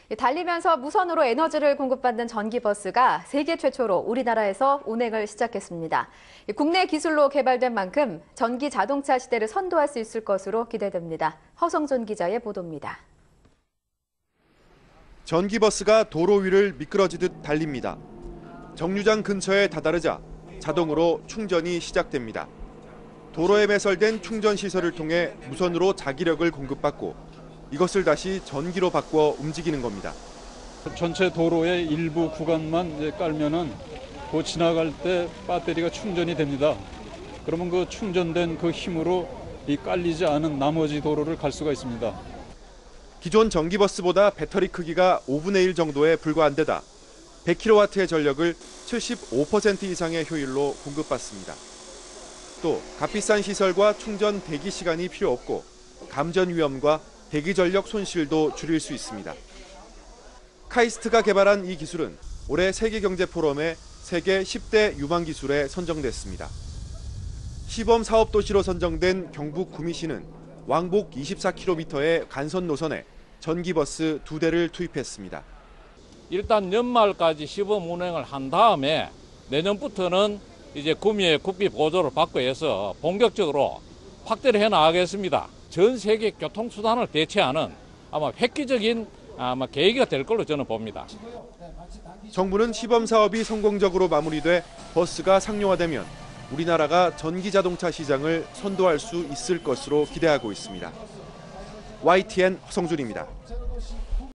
달리면서 무선으로 에너지를 공급받는 전기버스가 세계 최초로 우리나라에서 운행을 시작했습니다. 국내 기술로 개발된 만큼 전기 자동차 시대를 선도할 수 있을 것으로 기대됩니다. 허성준 기자의 보도입니다. 전기버스가 도로 위를 미끄러지듯 달립니다. 정류장 근처에 다다르자 자동으로 충전이 시작됩니다. 도로에 매설된 충전 시설을 통해 무선으로 자기력을 공급받고 이것을 다시 전기로 바꿔 움직이는 겁니다. 전체 도로의 일부 구간만 깔면은 그 지나갈 때 배터리가 충전이 됩니다. 그러면 그 충전된 그 힘으로 이 깔리지 않은 나머지 도로를 갈 수가 있습니다. 기존 전기버스보다 배터리 크기가 5분의 1 정도에 불과한데다 100kW의 전력을 75% 이상의 효율로 공급받습니다. 또 값비싼 시설과 충전 대기 시간이 필요 없고 감전 위험과 대기 전력 손실도 줄일 수 있습니다. 카이스트가 개발한 이 기술은 올해 세계경제포럼의 세계 10대 유망 기술에 선정됐습니다. 시범 사업 도시로 선정된 경북 구미시는 왕복 24km의 간선 노선에 전기버스 2대를 투입했습니다. 일단 연말까지 시범 운행을 한 다음에 내년부터는 이제 구미의 국비 보조를 받고 해서 본격적으로 확대를 해 나가겠습니다. 전 세계 교통수단을 대체하는 아마 획기적인 계기가 될 걸로 저는 봅니다. 정부는 시범 사업이 성공적으로 마무리돼 버스가 상용화되면 우리나라가 전기자동차 시장을 선도할 수 있을 것으로 기대하고 있습니다. YTN 허성준입니다.